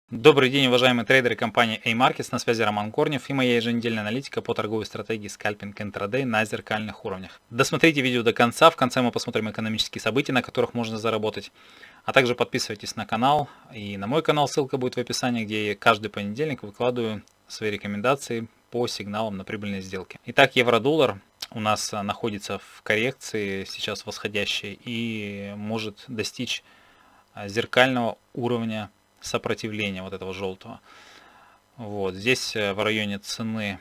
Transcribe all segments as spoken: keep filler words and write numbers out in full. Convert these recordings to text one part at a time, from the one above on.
Добрый день, уважаемые трейдеры компании A-Markets, на связи Роман Корнев и моя еженедельная аналитика по торговой стратегии скальпинг интрадей на зеркальных уровнях. Досмотрите видео до конца, в конце мы посмотрим экономические события, на которых можно заработать. А также подписывайтесь на канал и на мой канал, ссылка будет в описании, где я каждый понедельник выкладываю свои рекомендации по сигналам на прибыльные сделки. Итак, евро-доллар у нас находится в коррекции, сейчас восходящей, и может достичь зеркального уровня сопротивления вот этого желтого. Вот здесь в районе цены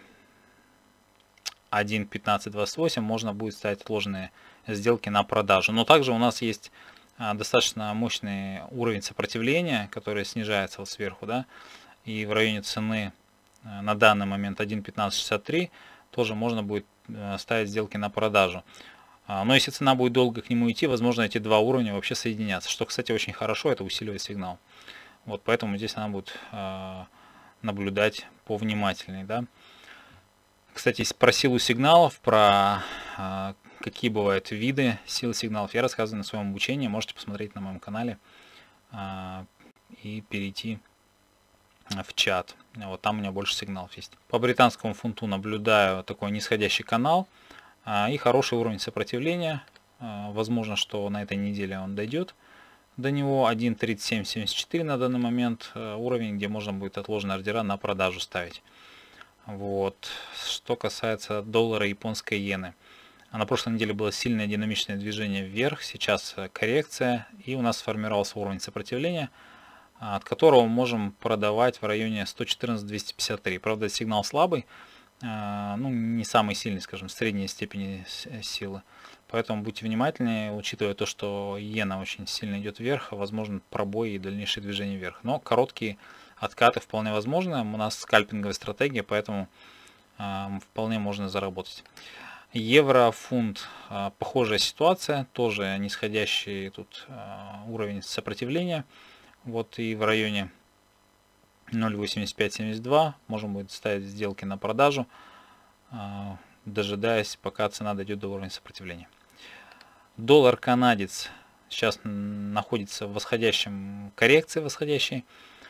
один пятнадцать двадцать восемь можно будет ставить отложенные сделки на продажу. Но также у нас есть достаточно мощный уровень сопротивления, который снижается вот сверху, да, и в районе цены на данный момент один пятнадцать шестьдесят три тоже можно будет ставить сделки на продажу. Но если цена будет долго к нему идти, возможно, эти два уровня вообще соединятся, что, кстати, очень хорошо, это усиливает сигнал. Вот поэтому здесь надо будет э, наблюдать повнимательнее, да. Кстати, про силу сигналов, про э, какие бывают виды силы сигналов, я рассказываю на своем обучении. Можете посмотреть на моем канале э, и перейти в чат. Вот там у меня больше сигналов есть. По британскому фунту наблюдаю такой нисходящий канал э, и хороший уровень сопротивления. Э, возможно, что на этой неделе он дойдет до него. Один тридцать семь семьдесят четыре на данный момент уровень, где можно будет отложенные ордера на продажу ставить. Вот. Что касается доллара и японской иены. На прошлой неделе было сильное динамичное движение вверх, сейчас коррекция, и у нас сформировался уровень сопротивления, от которого мы можем продавать в районе сто четырнадцать двести пятьдесят три. Правда, сигнал слабый, ну не самый сильный, скажем, средней степени силы. Поэтому будьте внимательнее, учитывая то, что иена очень сильно идет вверх, возможен пробой и дальнейшее движение вверх. Но короткие откаты вполне возможны. У нас скальпинговая стратегия, поэтому э, вполне можно заработать. Евро, фунт, э, похожая ситуация, тоже нисходящий тут э, уровень сопротивления. Вот и в районе ноль восемьдесят пять семьдесят два можно будет ставить сделки на продажу, э, дожидаясь, пока цена дойдет до уровня сопротивления. Доллар канадец сейчас находится в восходящем коррекции, восходящей.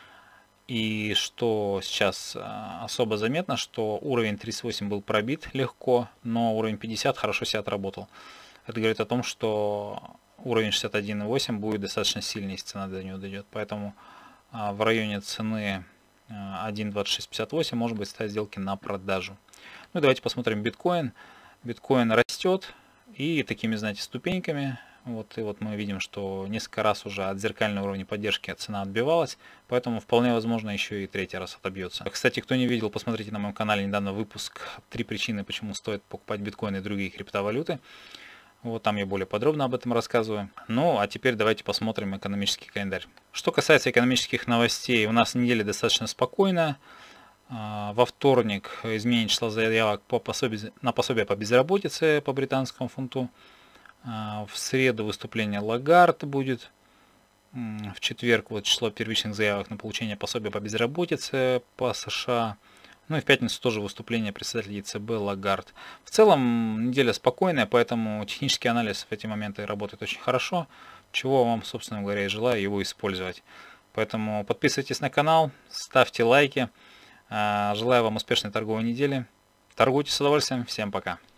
И что сейчас особо заметно, что уровень тридцать восемь был пробит легко, но уровень пятьдесят хорошо себя отработал. Это говорит о том, что уровень шестьдесят один и восемь будет достаточно сильный, если цена до него дойдет. Поэтому в районе цены один двадцать шесть пятьдесят восемь может быть ставить сделки на продажу. Ну и давайте посмотрим биткоин. Биткоин растет. И такими, знаете, ступеньками, вот, и вот мы видим, что несколько раз уже от зеркального уровня поддержки цена отбивалась, поэтому вполне возможно еще и третий раз отобьется. Кстати, кто не видел, посмотрите на моем канале недавно выпуск «Три причины, почему стоит покупать биткоин и другие криптовалюты». Вот там я более подробно об этом рассказываю. Ну, а теперь давайте посмотрим экономический календарь. Что касается экономических новостей, у нас неделя достаточно спокойная. Во вторник изменение числа заявок по пособию, на пособие по безработице по британскому фунту. В среду выступление Лагард будет. В четверг вот число первичных заявок на получение пособия по безработице по США. Ну и в пятницу тоже выступление председателя ЕЦБ Лагард. В целом неделя спокойная, поэтому технический анализ в эти моменты работает очень хорошо. Чего вам, собственно говоря, и желаю его использовать. Поэтому подписывайтесь на канал, ставьте лайки. Желаю вам успешной торговой недели. Торгуйте с удовольствием. Всем пока.